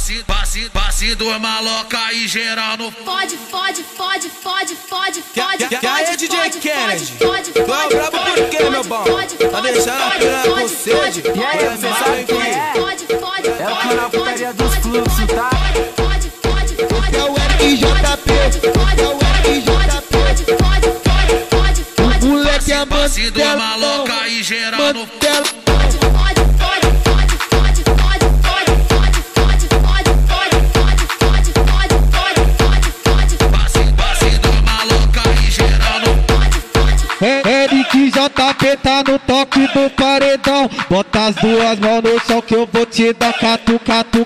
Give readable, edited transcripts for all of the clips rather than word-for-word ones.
Passe dos maloca e geral no fode. Que aí, DJ Kennedy? Tu é brabo por quê, meu bom? Tá deixando a piranha com sede? E aí, você sabe quem é? É o canal Putaria dos Fluxos, tá? É o RJP, é o RJP. O moleque é passe dos maloca e geral no Eric JP tá no toque do paredão. Bota as duas mãos no chão que eu vou te dar catucada.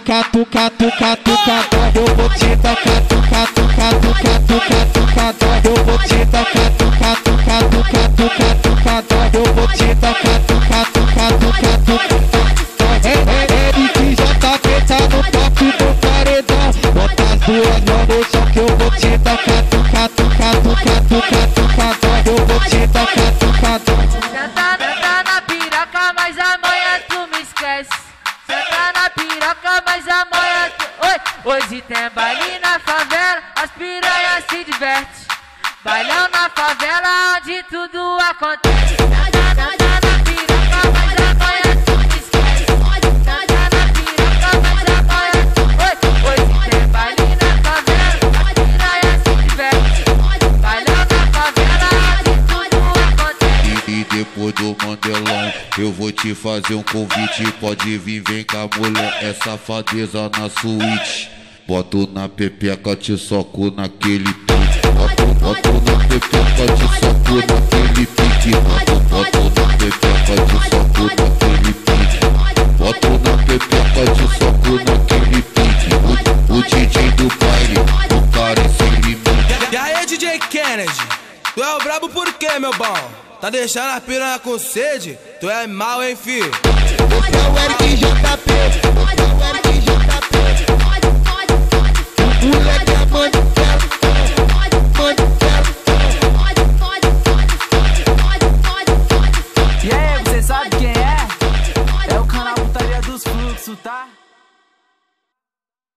Eu vou te dar catucada. Eu vou te dar catucada. Eu vou te dar catucada. Eric JP tá no toque do paredão. Bota as duas mãos no chão que eu vou te dar catucada. Eu vou te dar catucada. Senta na piroca, mas amanhã tu me esquece. Senta na piroca, mas amanhã tu... Oi, hoje tem baile na favela, as piranhas se divertem. Bailão na favela, onde tudo acontece. Senta na piroca, mas amanhã tu me esquece. Senta na piroca, mas amanhã tu... Oi, hoje tem baile na favela, as piranhas se divertem. Bailão na favela, onde tudo acontece. E depois do Mandelão, eu vou te fazer um convite. Pode vir, vem cá, mulher, é safadeza na suíte. Boto na pepeca, te soco naquele pique. Boto na pepeca, te soco naquele pique. Boto na pepeca, te soco naquele pique. Boto na pepeca, te soco naquele pique. O DJ do baile, o cara sem limite. E aí, DJ Kennedy? Tu é o brabo por quê, meu bom? Tá deixando a piranha com sede? Tu é mal, hein, fi? É o RJP,